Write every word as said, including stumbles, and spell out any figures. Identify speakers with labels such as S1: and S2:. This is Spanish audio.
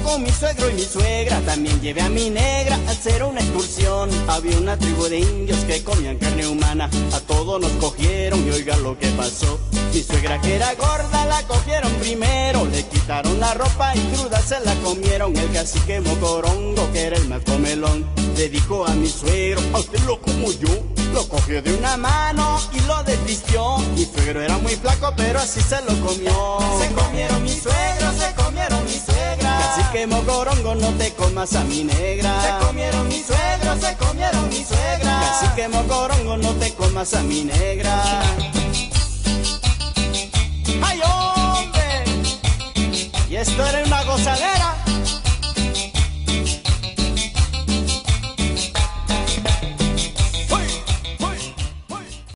S1: con mi suegro y mi suegra. También llevé a mi negra a hacer una excursión. Había una tribu de indios que comían carne humana. A todos nos cogieron y oigan lo que pasó. Mi suegra, que era gorda, la cogieron primero. Le quitaron la ropa y cruda se la comieron. El cacique Mocorongo, que era el más comelón, le dijo a mi suegro: a usted lo como yo. Lo cogió de una mano y lo desvistió. Mi suegro era muy flaco, pero así se lo comió. Se comieron mi suegro, se comieron mi suegra. Cacique Mocorongo, no te comas a mi negra. Se comieron mi suegro, se comieron mi suegra. Cacique Mocorongo, no te comas a mi negra. ¡Ay, hombre! Y esto era una gozadera.